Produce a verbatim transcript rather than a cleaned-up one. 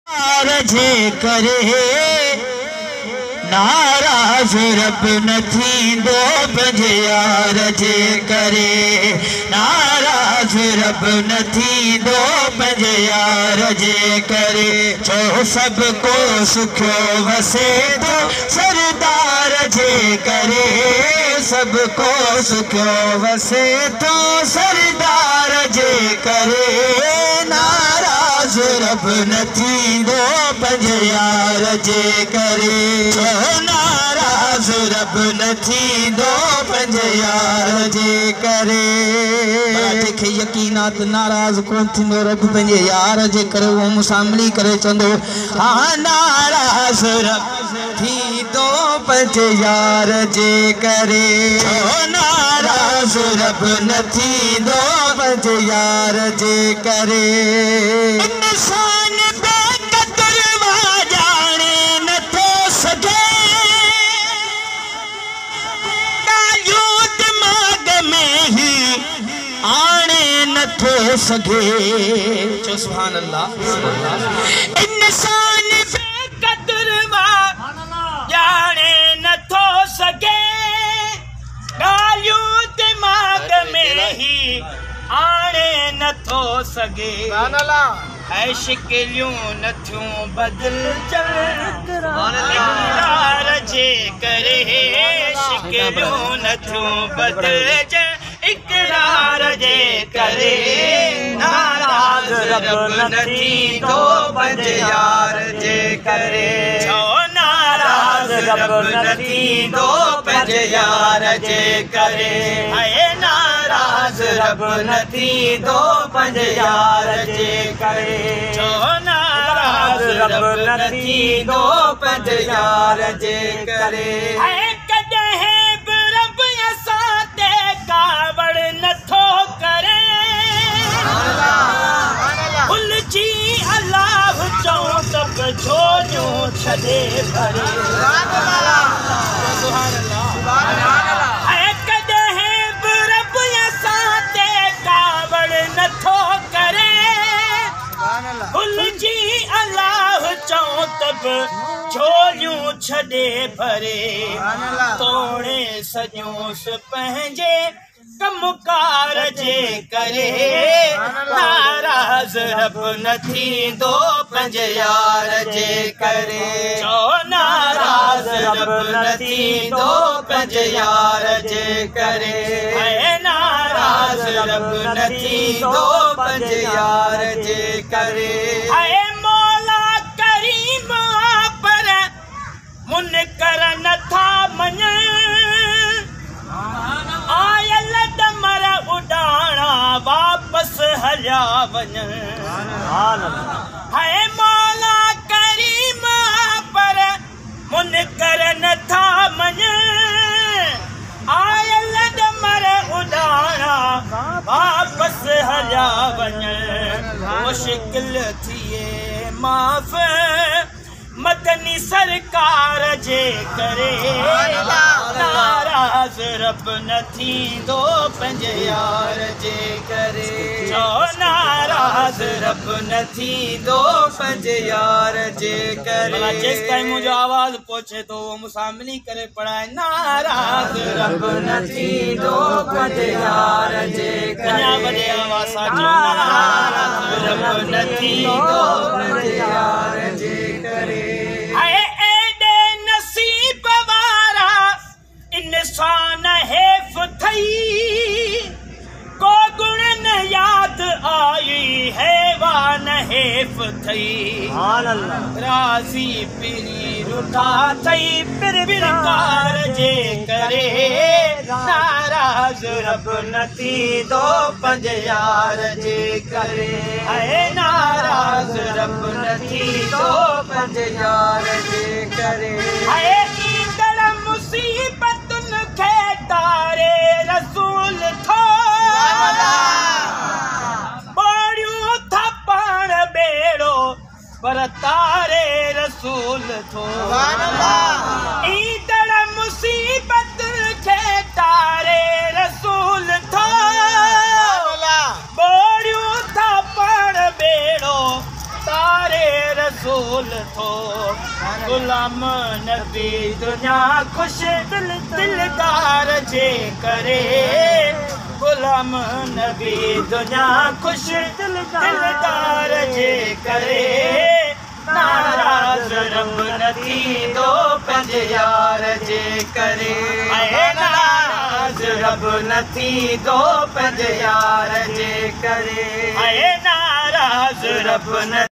जे करे नाराज रब न थींदो पंहिंजे यार जे करे नाराज रब न थींदो पंहिंजे यार जे करे छो सभु को सुखियो वसे थो सरदार जे करे सभु को सुखियो वसे थो सरदार जे करे नाराज रब न थींदो पंहिंजे यार जे करे छो नाराज रब न थींदो पंहिंजे यार जे करे जंहिंखे यकीन आहे त नाराज़ कोन थींदो रब पंहिंजे यार जे करे उहो मूंसां मिली करे चवंदो हा नाराज़ रब थींदो पंहिंजे यार जे करे छो नाराज़ रब न थींदो पंहिंजे यार जे करे इंसान बेक़दर ॼाणे नथो सघे ॻाल्हियूं दिमाग़ में ई आणे नथो सघे चो सुभान अल्लाह इंसान बेक़दर ॼाणे नथो सघे ॻाल्हियूं दिमाग़ में ही आणे नथो सघे ऐं शिकिलियूं नथियूं बदिलजनि इक़रार जे करे शिकिलियूं नथियूं बदिलजनि इक़रार जे करे नाराज़ रब न थींदो पंहिंजे यार जे करे छो नाराज़ रब न थींदो पंहिंजे यार जे करे ऐं नाराज़ रब न थींदो पंहिंजे यार जे करे छो नाराज़ रब न थींदो पंहिंजे यार जे करे ऐं कॾहिं बि रब असां ते कावड़ नथो करे भुलिजी अलाह चऊं त बि झोलियूं छॾे भरे ऐं कॾहिं बि रब असां ते कावड़ नथो करे भुलिजी अलाह चऊं त बि झोलियूं छॾे भरे तोड़े सॼूंसि पंहिंजे कमकार जे करे नाराज़ रब न थींदो पंहिंजे यार जे करे छो नाराज़ रब न थींदो पंहिंजे यार जे करे ऐं नाराज़ रब न थींदो पंहिंजे यार जे करे ऐं मौला करीम पर मुनकर नथा मञनि आयल डमर उॾाणा वापसि हलिया वञनि है मौला करीम पर मुनकर नथा मञनि आयल डमर उॾाणा वापसि हलिया वञनि वो शिकिल थिए माफ़ मदनी सरकार जे करे नाराज़ रब न थींदो पंहिंजे यार जे करे छो नाराज़ रब न थींदो पंहिंजे यार जे करे जेसि ताईं मुंहिंजो आवाज़ पहुचे थो उहो मूंसां मिली करे पढ़ाए नाराज़ रब न थींदो पंहिंजे यार जे करे वॾे आवाज़ सां नाराज़ रब न थींदो पंहिंजे यार जे करे इंसान हेफ थई को गुण न याद आई हैवान हेफ थई राज़ी पिरी रुठा थई पिर पिरकार जे करे नाराज़ रब न थींदो पंहिंजे यार जे करे ऐं नाराज़ रब न थींदो पंहिंजे यार जे करे ऐं ईंदड़ मुसीबत तारे रसूल थो ॿोड़ियूं था पाण बेड़ो पर तारे रसूल थो ईंदड़ मुसीबत खे तारे रसूल थो ॿोड़ियूं था पाण बेड़ो तारे रसूल थो गुलाम नबी दुनिया खुश दिल दिलदार जे करे गुलाम नबी दुनिया खुश दिलदार जे करे नाराज रब न थींदो पंहिंजे यार जे करे नाराज रब न थींदो पंहिंजे यार जे करे नाराज रब न